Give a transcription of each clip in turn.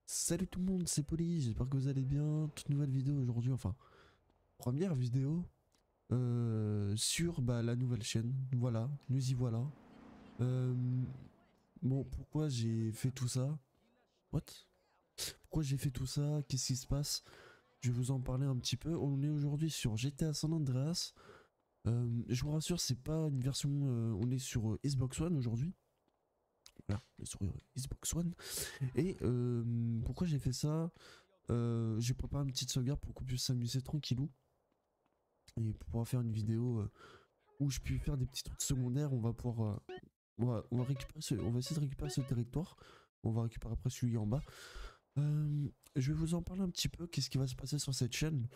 Salut tout le monde, c'est Poli, j'espère que vous allez bien. Toute nouvelle vidéo aujourd'hui, enfin, première vidéo sur la nouvelle chaîne. Voilà, nous y voilà. Euh, bon, pourquoi j'ai fait tout ça? What? Pourquoi j'ai fait tout ça? Qu'est-ce qui se passe? Je vais vous en parler un petit peu. On est aujourd'hui sur GTA San Andreas. Je vous rassure, c'est pas une version. On est sur Xbox One aujourd'hui. Voilà, on est sur Xbox One. Et pourquoi j'ai fait ça? J'ai préparé une petite sauvegarde pour qu'on puisse s'amuser tranquillou. Et pour pouvoir faire une vidéo où je puis faire des petits trucs secondaires. On va pouvoir. On va récupérer on va essayer de récupérer ce territoire. On va récupérer après celui en bas. Je vais vous en parler un petit peu. Qu'est-ce qui va se passer sur cette chaîne.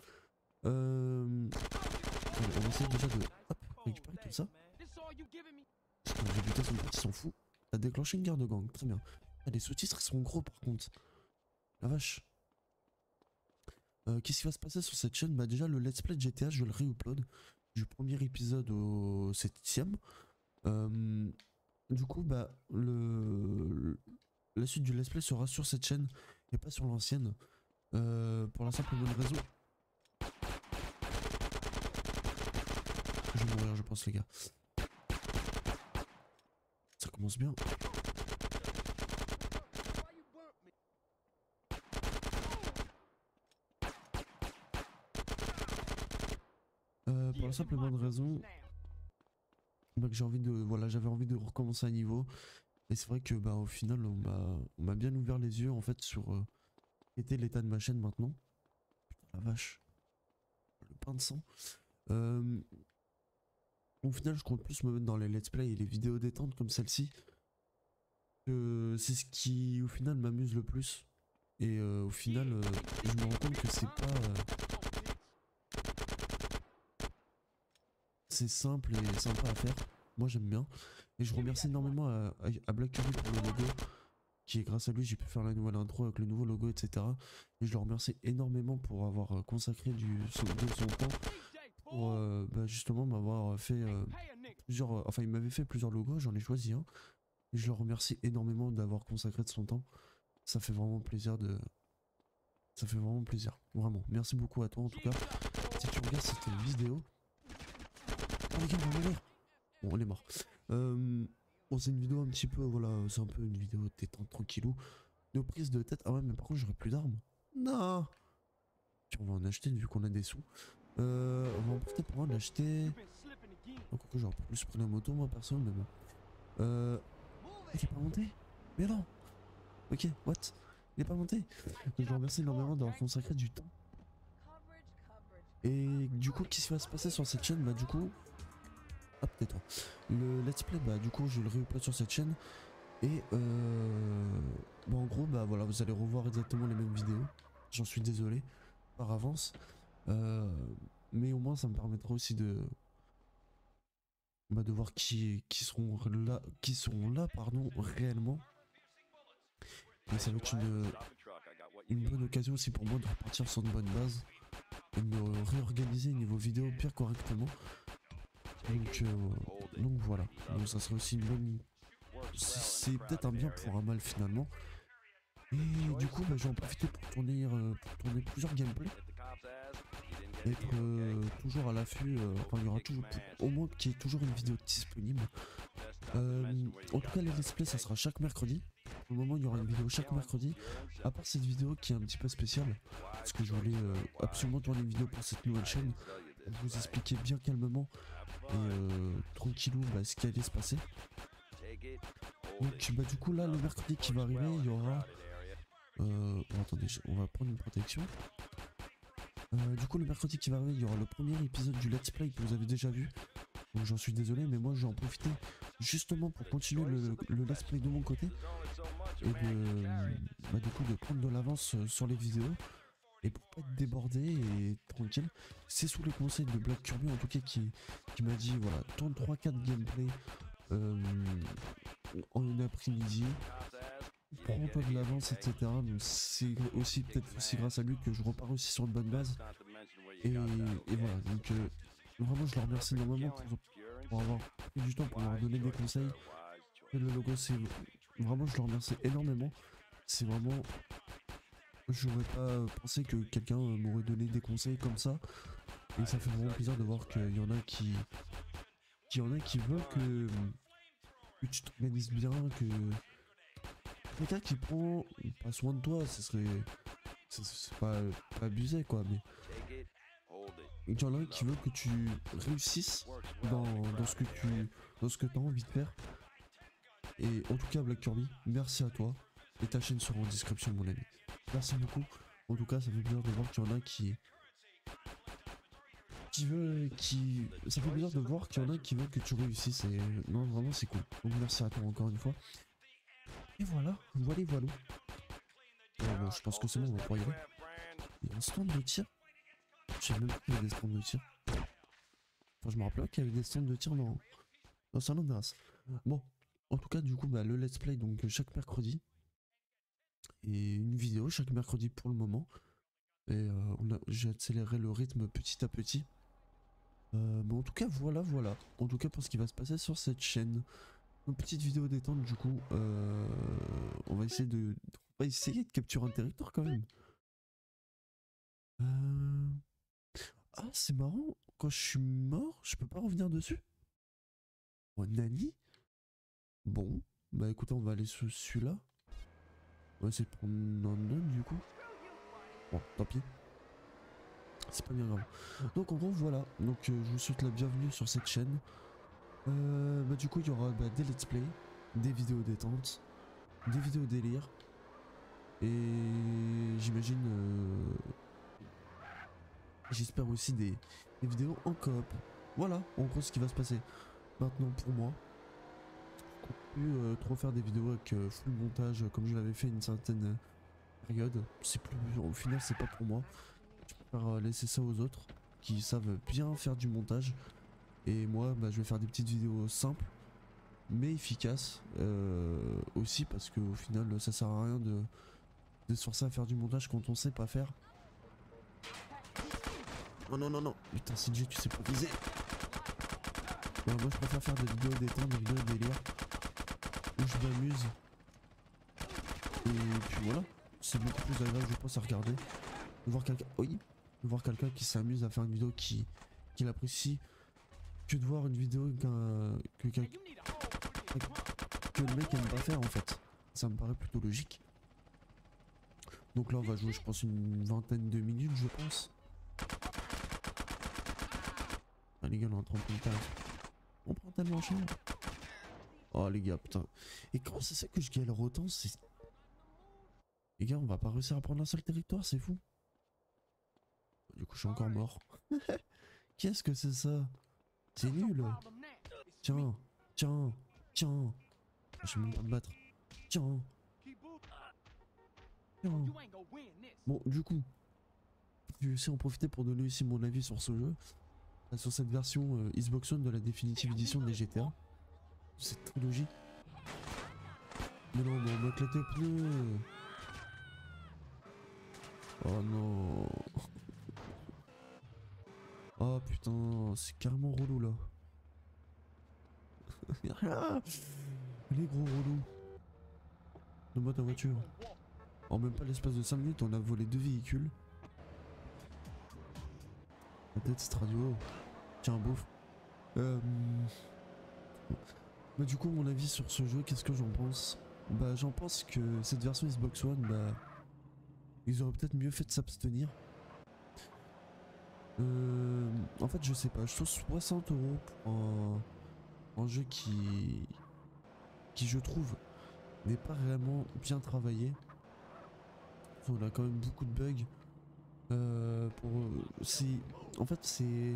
On va essayer déjà de récupérer tout ça. J'ai buté son pote, il s'en fout. T'as déclenché une guerre de gang. Très bien. Ah, les sous-titres ils sont gros par contre. La vache. Qu'est-ce qui va se passer sur cette chaîne? Bah déjà le let's play de GTA je le réupload du premier épisode au 7ème. Du coup bah la suite du let's play sera sur cette chaîne et pas sur l'ancienne. Pour la simple et bonne raison. Je vais mourir je pense les gars. Ça commence bien. Pour la simple et bonne raison que j'ai envie de. Voilà, j'avais envie de recommencer à niveau. Et c'est vrai que bah au final on m'a bien ouvert les yeux en fait sur était l'état de ma chaîne maintenant. Putain la vache. Le pain de sang. Au final je compte plus me mettre dans les let's play et les vidéos détente comme celle-ci. C'est ce qui au final m'amuse le plus. Et au final je me rends compte que c'est pas. C'est simple et sympa à faire. Moi j'aime bien. Et je remercie énormément à Black Curry pour le logo. Qui est grâce à lui j'ai pu faire la nouvelle intro avec le nouveau logo etc. Et je le remercie énormément pour avoir consacré de son temps pour justement m'avoir fait plusieurs. Enfin il m'avait fait plusieurs logos, j'en ai choisi un. Et je le remercie énormément d'avoir consacré de son temps. Ça fait vraiment plaisir de. Ça fait vraiment plaisir. Vraiment. Merci beaucoup à toi en tout cas. Si tu regardes cette vidéo. Oh les gars, on va mourir. Bon on est mort. Bon c'est une vidéo un petit peu. Voilà, c'est un peu une vidéo détente tranquillou. De prise de tête. Ah ouais mais par contre j'aurais plus d'armes. Non. Tiens, on va en acheter vu qu'on a des sous. On va en profiter pour en acheter. Encore que j'aurais plus pris la moto moi perso mais bon. Il est pas monté? Mais non. Ok, what? Il est pas monté. Je vous remercie énormément d'avoir consacré du temps. Et du coup, qu'est-ce qui va se passer sur cette chaîne? Bah du coup... Hop, tais-toi. Le let's play, bah du coup, je le réupload sur cette chaîne. Et bah en gros, bah voilà, vous allez revoir exactement les mêmes vidéos. J'en suis désolé par avance. Mais au moins, ça me permettra aussi de... Bah, de voir qui seront là, pardon, réellement. Et ça va être une bonne occasion aussi pour moi de repartir sur une bonne base et de me réorganiser niveau vidéo bien correctement. Donc voilà, donc ça serait aussi une bonne... C'est peut-être un bien pour un mal finalement. Et du coup bah, je vais en profiter pour tourner plusieurs gameplays. Être toujours à l'affût, enfin il y aura toujours, au moins qu'il y ait toujours une vidéo disponible. En tout cas les let's play ça sera chaque mercredi. Au moment il y aura une vidéo chaque mercredi. À part cette vidéo qui est un petit peu spéciale. Parce que je voulais absolument tourner une vidéo pour cette nouvelle chaîne. Vous expliquer bien calmement et tranquillou ce qui allait se passer. Donc bah du coup là le mercredi qui va arriver il y aura... attendez, on va prendre une protection. Du coup le mercredi qui va arriver il y aura le premier épisode du let's play que vous avez déjà vu. Donc j'en suis désolé mais moi je vais en profiter justement pour continuer le let's play de mon côté. Et du coup de prendre de l'avance sur les vidéos. Et pour pas être débordé et tranquille. C'est sous les conseils de Black Kirby en tout cas qui m'a dit voilà, tourne 3-4 gameplay en une après-midi. Prends-toi de l'avance etc. Donc c'est aussi peut-être aussi grâce à lui que je repars aussi sur une bonne base. Et voilà donc vraiment je le remercie énormément pour avoir pris du temps pour leur donner des conseils. Et le logo c'est vraiment je le remercie énormément. C'est vraiment j'aurais pas pensé que quelqu'un m'aurait donné des conseils comme ça. Et ça fait vraiment plaisir de voir qu'il y en a qui veulent que tu t'organises bien, que quelqu'un qui prend pas soin de toi, ce serait c'est pas abusé quoi, mais il y en a qui veut que tu réussisses dans ce que t'as envie de faire. Et en tout cas Black Kirby, merci à toi et ta chaîne sera en description mon ami. Merci beaucoup. En tout cas ça fait plaisir de voir qu'il y en a qui ça fait plaisir de voir qu'il y en a qui veulent que tu réussisses et non vraiment c'est cool. Donc merci à toi encore une fois. Et voilà, voilà. Bon, je pense que c'est bon, on va pouvoir y aller. Il y a un stand de tir. Je savais même pas qu'il y avait des stands de tir. Enfin, je me rappelais qu'il y avait des stands de tir dans San Andreas. Bon, en tout cas, du coup, bah, le let's play, donc chaque mercredi. Et une vidéo chaque mercredi pour le moment. Et j'ai accéléré le rythme petit à petit. Mais en tout cas, voilà. En tout cas, pour ce qui va se passer sur cette chaîne. Une petite vidéo détente, du coup. On va essayer de capturer un territoire quand même. Ah, c'est marrant. Quand je suis mort, je peux pas revenir dessus. Oh, Nani? Bon, bah écoutez, on va aller sur celui-là. On va essayer de prendre un autre du coup. Bon, tant pis. C'est pas bien grave. Donc en gros, voilà. Donc je vous souhaite la bienvenue sur cette chaîne. Bah du coup, il y aura des let's play, des vidéos détente, des vidéos délire. Et j'imagine... j'espère aussi des vidéos en coop. Voilà, en gros, ce qui va se passer. Maintenant, pour moi, trop faire des vidéos avec full montage comme je l'avais fait une certaine période. C'est plus, au final c'est pas pour moi. Je préfère laisser ça aux autres qui savent bien faire du montage. Et moi bah, je vais faire des petites vidéos simples mais efficaces aussi parce qu'au final ça sert à rien de se forcer à faire du montage quand on sait pas faire. Oh non. Putain CJ tu sais pas viser. Moi je préfère faire des vidéos détente, des vidéos délire où je m'amuse. Et puis voilà, c'est beaucoup plus agréable je pense à regarder. De voir quelqu'un, oui, de voir quelqu'un qui s'amuse à faire une vidéo qu'il apprécie que de voir une vidéo que le mec aime pas faire en fait. Ça me paraît plutôt logique. Donc là on va jouer je pense une vingtaine de minutes je pense. Ah les gars on est en train de prendre tarif. On prend tellement cher. Oh les gars putain. Et comment c'est ça que je galère autant c'est... Les gars on va pas réussir à prendre un seul territoire c'est fou. Du coup je suis encore mort. Qu'est-ce que c'est ça? C'est nul. Tiens. Je vais même pas me battre. Tiens. Bon, du coup, je vais aussi en profiter pour donner aussi mon avis sur ce jeu. Sur cette version Xbox One de la définitive édition des GTA. Cette trilogie. Mais non, mais on m'a éclaté au pneu. Oh non. Oh putain, c'est carrément relou là. Les gros relous. Donne-moi ta voiture. En même pas l'espace de 5 minutes, on a volé 2 véhicules. La tête Stradio. Tiens, bouffe. Bah du coup, mon avis sur ce jeu, qu'est-ce que j'en pense? Bah j'en pense que cette version Xbox One, bah... ils auraient peut-être mieux fait de s'abstenir. En fait, je sais pas, je trouve 60 € pour un jeu qui je trouve n'est pas réellement bien travaillé. On a quand même beaucoup de bugs. En fait, c'est...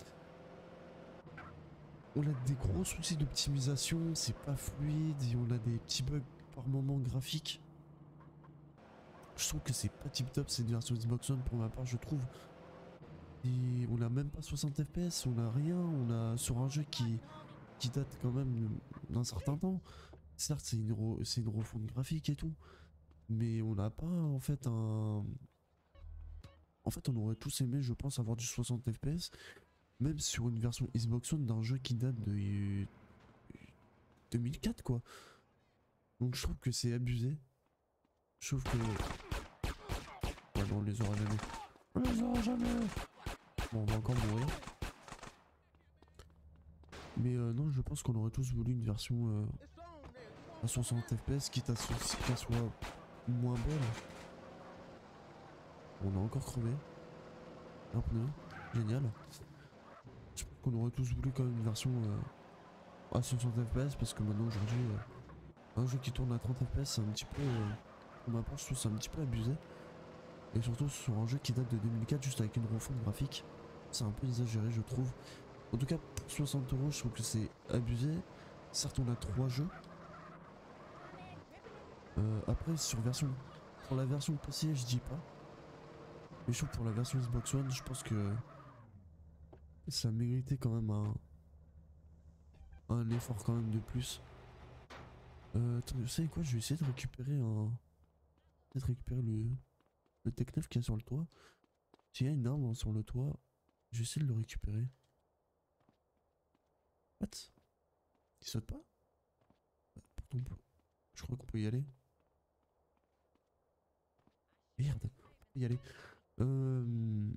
On a des gros soucis d'optimisation, c'est pas fluide, et on a des petits bugs par moment graphiques. Je trouve que c'est pas tip top cette version Xbox One pour ma part, je trouve. Et on a même pas 60 FPS, on a rien, on a sur un jeu qui date quand même d'un certain temps. Certes, c'est une refonte graphique et tout, mais on n'a pas en fait un... En fait, on aurait tous aimé, je pense, avoir du 60 FPS, même sur une version Xbox One d'un jeu qui date de 2004 quoi. Donc je trouve que c'est abusé. Je trouve que... non, on les aura jamais. On les aura jamais. Bon, on va encore mourir. Mais non, je pense qu'on aurait tous voulu une version à 60 FPS, quitte à ce qu'elle soit moins belle. On a encore crevé. Un pneu. Génial. Je pense qu'on aurait tous voulu quand même une version à 60 FPS, parce que maintenant, aujourd'hui, un jeu qui tourne à 30 FPS, c'est un petit peu... pour ma part, je trouve c'est un petit peu abusé. Et surtout sur un jeu qui date de 2004, juste avec une refonte graphique. C'est un peu exagéré, je trouve. En tout cas, pour 60 €, je trouve que c'est abusé. Certes, on a 3 jeux. Après, pour la version PC, je dis pas. Mais je trouve que pour la version Xbox One, je pense que ça méritait quand même un effort quand même de plus. Attends, vous savez quoi, je vais essayer de récupérer peut-être récupérer le Tech 9 qu'il y a sur le toit. S'il y a une arme sur le toit, je vais essayer de le récupérer. What? Il saute pas? Pourtant, je crois qu'on peut y aller. Merde, on peut y aller. Non.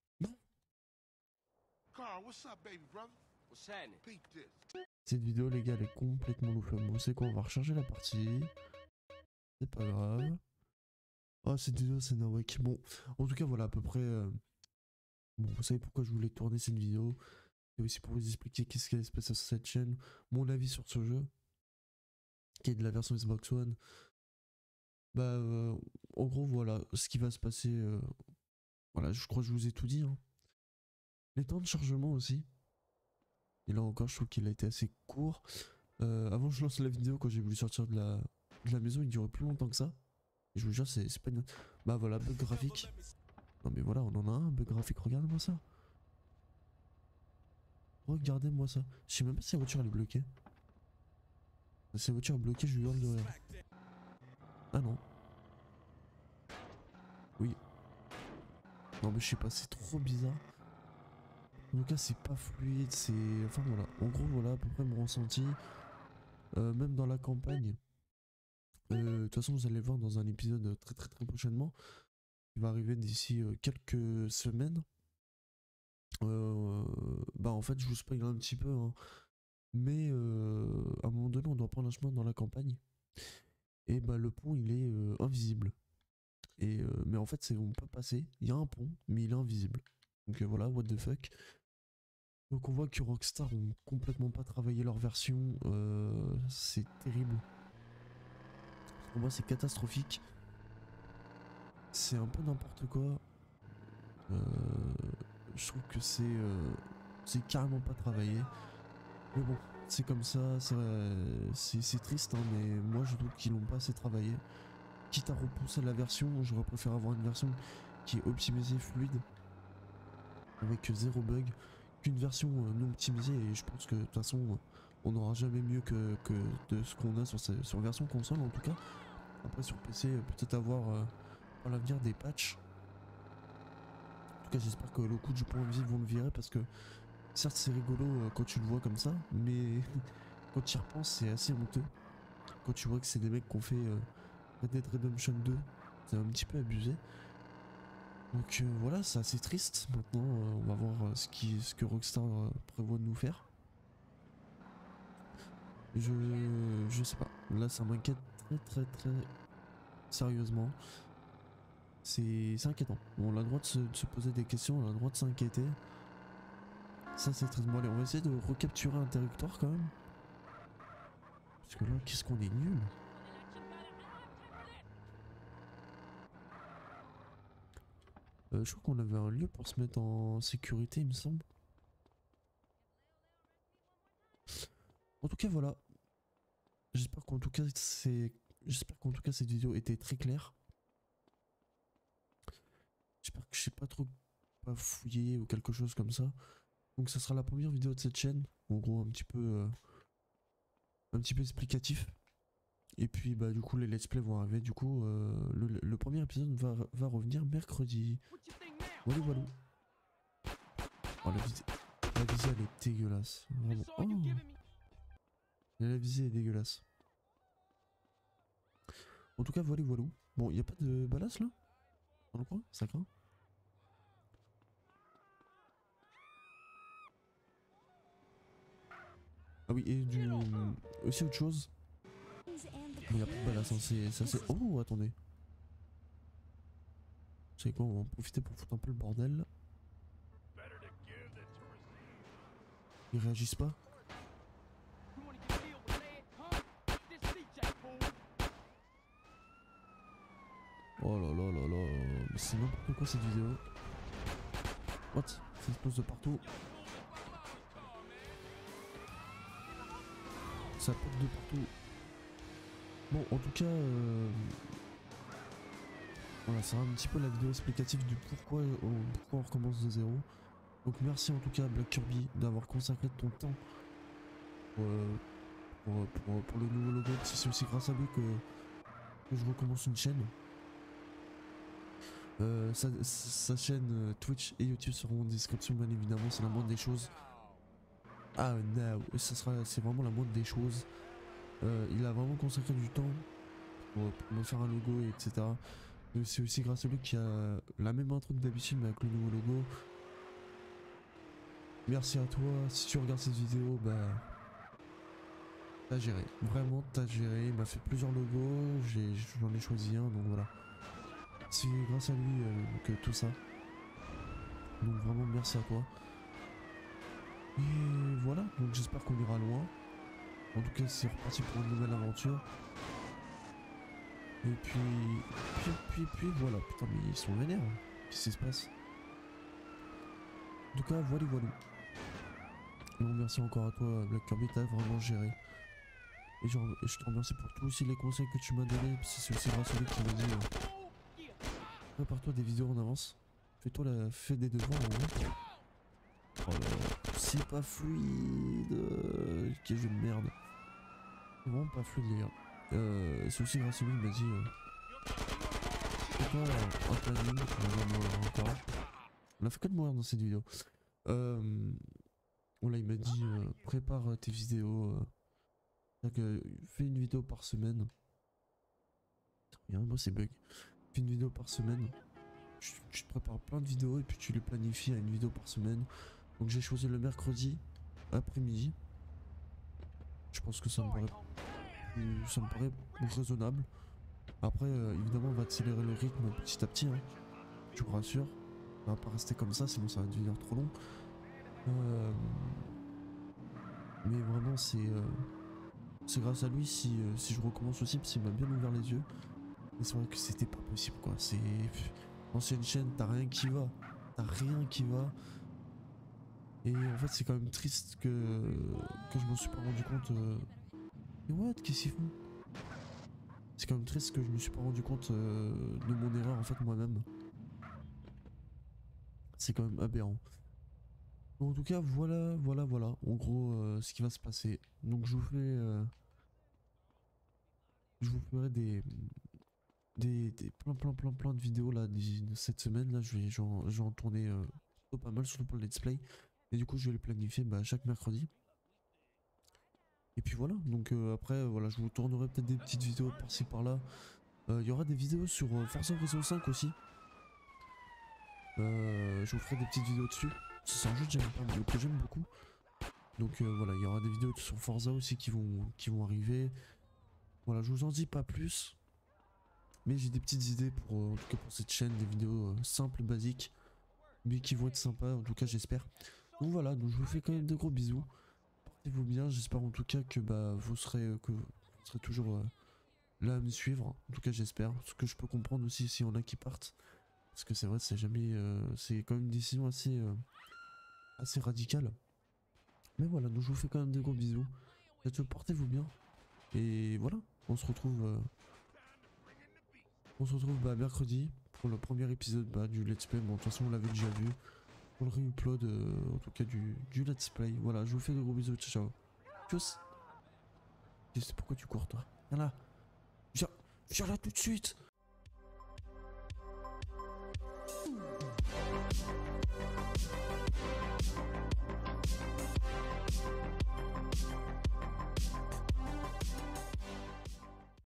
Cette vidéo, les gars, elle est complètement loufoque. Bon, c'est quoi? On va recharger la partie. C'est pas grave. Oh, cette vidéo, c'est nawak. Bon, en tout cas, voilà à peu près. Bon, vous savez pourquoi je voulais tourner cette vidéo. Et aussi pour vous expliquer qu'est-ce qui se passe sur cette chaîne. Mon avis sur ce jeu. Qui est de la version Xbox One. Bah, en gros, voilà ce qui va se passer. Voilà, je crois que je vous ai tout dit. Hein. Les temps de chargement aussi. Et là encore, je trouve qu'il a été assez court. Avant que je lance la vidéo, quand j'ai voulu sortir de la maison, il durait plus longtemps que ça. Et je vous jure, c'est pas une... Bah voilà, bug graphique. Non mais voilà, on en a un, bug graphique, regardez-moi ça. Regardez-moi ça. Je sais même pas si la voiture elle est bloquée. Si la voiture est bloquée, je lui hurle de rire. Ah non. Oui. Non mais je sais pas, c'est trop bizarre. En tout cas, c'est pas fluide, c'est... Enfin voilà, en gros voilà à peu près mon ressenti. Même dans la campagne. De toute façon, vous allez le voir dans un épisode très prochainement. Il va arriver d'ici quelques semaines. Bah en fait, je vous spoil un petit peu. Hein. Mais à un moment donné, on doit prendre un chemin dans la campagne. Et bah le pont, il est invisible. Et mais en fait, on peut passer. Il y a un pont, mais il est invisible. Donc voilà, what the fuck. Donc on voit que Rockstar ont complètement pas travaillé leur version. C'est terrible. Pour moi, c'est catastrophique. C'est un peu n'importe quoi. Je trouve que c'est carrément pas travaillé. Mais bon, c'est comme ça, c'est triste, hein, mais moi je trouve qu'ils l'ont pas assez travaillé. Quitte à repousser la version, j'aurais préféré avoir une version qui est optimisée, fluide, avec zéro bug, qu'une version non optimisée. Et je pense que de toute façon, on n'aura jamais mieux que de ce qu'on a sur version console en tout cas. Après sur PC, peut-être avoir à l'avenir des patchs. En tout cas, j'espère que le coup du point invisible vont le virer parce que certes c'est rigolo quand tu le vois comme ça, mais quand tu y repenses c'est assez honteux. Quand tu vois que c'est des mecs qui ont fait Red Dead Redemption 2, c'est un petit peu abusé. Donc voilà, c'est assez triste. Maintenant on va voir ce que Rockstar prévoit de nous faire. Je sais pas, là ça m'inquiète très sérieusement. C'est inquiétant. On a le droit de se poser des questions, on a le droit de s'inquiéter. Ça c'est très... Bon allez, on va essayer de recapturer un territoire quand même. Parce que là, qu'est-ce qu'on est nul. Je crois qu'on avait un lieu pour se mettre en sécurité, il me semble. En tout cas, voilà. J'espère qu'en tout cas, cette vidéo était très claire. J'espère que je sais pas trop pas fouillé ou quelque chose comme ça. Donc ça sera la première vidéo de cette chaîne. En gros, un petit peu explicatif. Et puis bah du coup les let's play vont arriver. Du coup le premier épisode va revenir mercredi. Voilà. Oh, la visée elle est dégueulasse. Vraiment. Oh. La visée est dégueulasse. En tout cas voilà. Bon, il n'y a pas de balasse là? Dans le coin, ça craint. Ah oui, et du... aussi autre chose. Il y a pas de badass, hein, ça c'est... Oh, attendez. Vous savez quoi, on va en profiter pour foutre un peu le bordel. Ils réagissent pas. Oh là là là là, mais c'est n'importe quoi cette vidéo. What? Ça explose de partout. Ça pète de partout. Bon, en tout cas, voilà, c'est un petit peu la vidéo explicative du pourquoi on recommence de zéro. Donc merci en tout cas à Black Kirby d'avoir consacré ton temps pour le nouveau logo. C'est aussi grâce à lui que je recommence une chaîne. Sa chaîne Twitch et YouTube seront en description bien évidemment, c'est la moindre des choses. Ah no, c'est vraiment la moindre des choses. Il a vraiment consacré du temps pour me faire un logo, etc. C'est aussi grâce à lui qu'il y a la même intro que d'habitude mais avec le nouveau logo. Merci à toi, si tu regardes cette vidéo, bah t'as géré, vraiment t'as géré, il m'a fait plusieurs logos, j'en ai choisi un, donc voilà. C'est grâce à lui que tout ça. Donc vraiment merci à toi. Et voilà, donc j'espère qu'on ira loin. En tout cas c'est reparti pour une nouvelle aventure. Et puis voilà, putain mais ils sont vénères. Qu'est-ce qui se passe? En tout cas voilà. Donc merci encore à toi Black Kirby, t'as vraiment géré. Et je te remercie pour tous aussi les conseils que tu m'as donnés. C'est aussi grâce à lui qui m'a dit prépare-toi des vidéos en avance. Fais des devoirs en vrai. Oh là là, c'est pas fluide. Quel jeu de merde. C'est vraiment pas fluide les gars. C'est aussi grâce à lui qui m'a dit fais-toi un planning. On va mourir encore. On a fait que de mourir dans cette vidéo. Voilà, il m'a dit prépare tes vidéos. Fais une vidéo par semaine. Rien, moi c'est bug. Fais une vidéo par semaine. Tu te prépares plein de vidéos et puis tu les planifies à une vidéo par semaine. Donc j'ai choisi le mercredi après-midi. Je pense que ça me paraît raisonnable. Après évidemment on va accélérer le rythme petit à petit, hein. Je vous rassure. On va pas rester comme ça sinon ça va devenir trop long. Mais vraiment c'est grâce à lui si je recommence aussi parce qu'il m'a bien ouvert les yeux. Mais c'est vrai que c'était pas possible quoi. C'est ancienne chaîne, t'as rien qui va. T'as rien qui va. Et en fait c'est quand même triste que je m'en suis pas rendu compte. Mais what, qu'est-ce qu'ils font? C'est quand même triste que je me suis pas rendu compte de mon erreur en fait moi-même. C'est quand même aberrant. Bon, en tout cas voilà. En gros ce qui va se passer. Donc je vous ferai plein de vidéos là cette semaine là. Je vais en tourner plutôt pas mal surtout pour le let's play. Et du coup je vais les planifier chaque mercredi. Et puis voilà, donc après voilà, je vous tournerai peut-être des petites vidéos par-ci par-là. Il y aura des vidéos sur Forza Horizon 5 aussi. Je vous ferai des petites vidéos dessus. C'est un jeu que j'aime beaucoup. Donc voilà, il y aura des vidéos sur Forza aussi qui vont arriver. Voilà, je vous en dis pas plus. Mais j'ai des petites idées en tout cas pour cette chaîne, des vidéos simples, basiques. Mais qui vont être sympas, en tout cas j'espère. Donc voilà, donc je vous fais quand même de gros bisous. Portez-vous bien, j'espère en tout cas que vous serez toujours là à me suivre. En tout cas j'espère. Ce que je peux comprendre aussi s'il y en a qui partent. Parce que c'est vrai, c'est quand même une décision assez radicale. Mais voilà, donc je vous fais quand même des gros bisous. Portez-vous bien. Et voilà, on se retrouve mercredi pour le premier épisode du let's play. Bon de toute façon on l'avait déjà vu. Pour le re-upload en tout cas du let's play. Voilà, je vous fais de gros bisous, ciao. Tchuss. Je sais pourquoi tu cours toi. Viens là. Viens là tout de suite.